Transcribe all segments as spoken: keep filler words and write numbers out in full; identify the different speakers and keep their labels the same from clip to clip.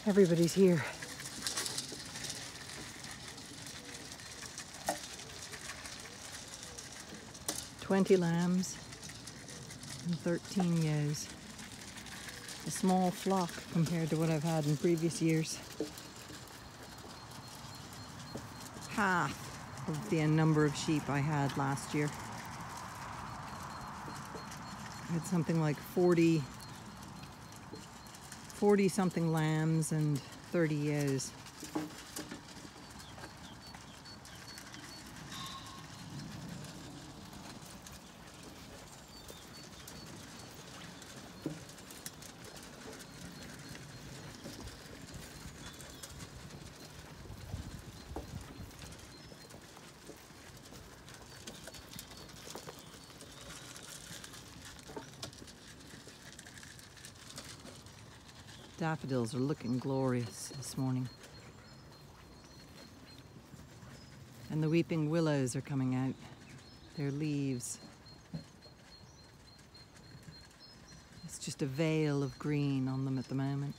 Speaker 1: Everybody's here. Twenty lambs and thirteen ewes. A small flock compared to what I've had in previous years. Half of the number of sheep I had last year. I had something like forty, forty something lambs and thirty ewes. Daffodils are looking glorious this morning. And the weeping willows are coming out. Their leaves. It's just a veil of green on them at the moment.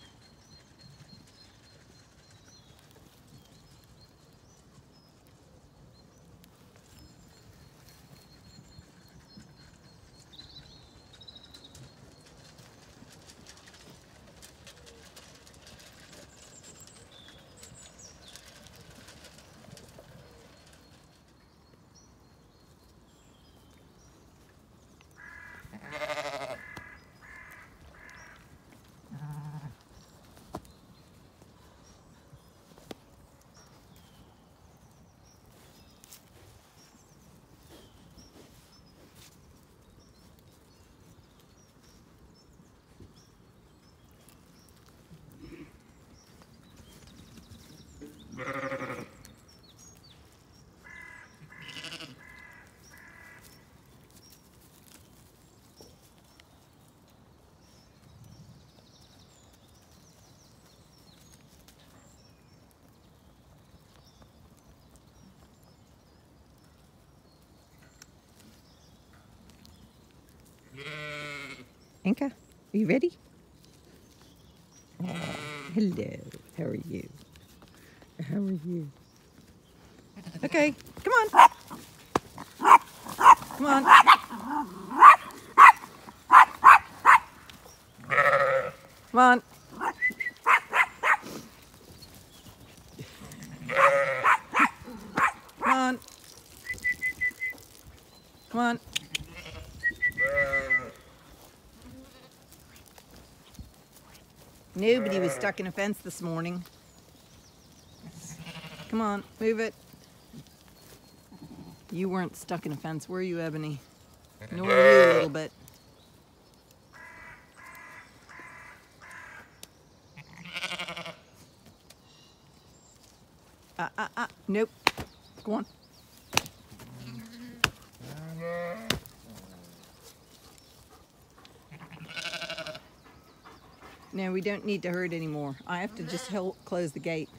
Speaker 1: Inca, are you ready? Hello, how are you? How are you? Okay, come on. Come on. Come on. Come on. Come on. Nobody was stuck in a fence this morning. Come on, move it. You weren't stuck in a fence, were you, Ebony? Nor you a little bit. Ah, ah, ah, nope. Go on. No, we don't need to herd anymore. I have to just help close the gate.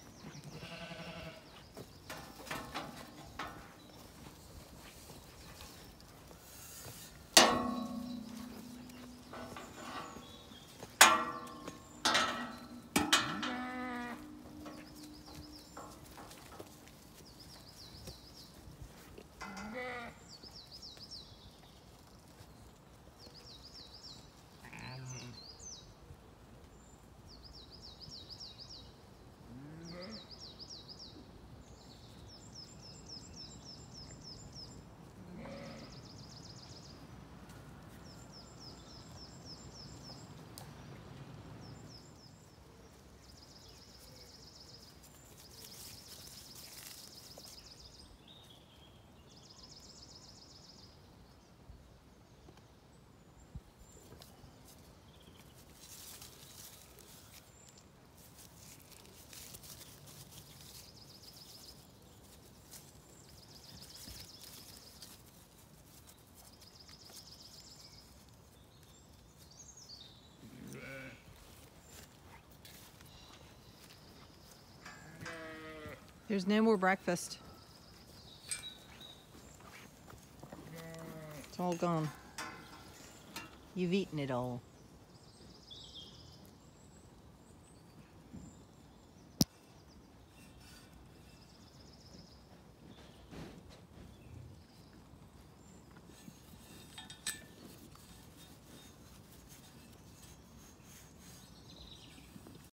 Speaker 1: There's no more breakfast. It's all gone. You've eaten it all.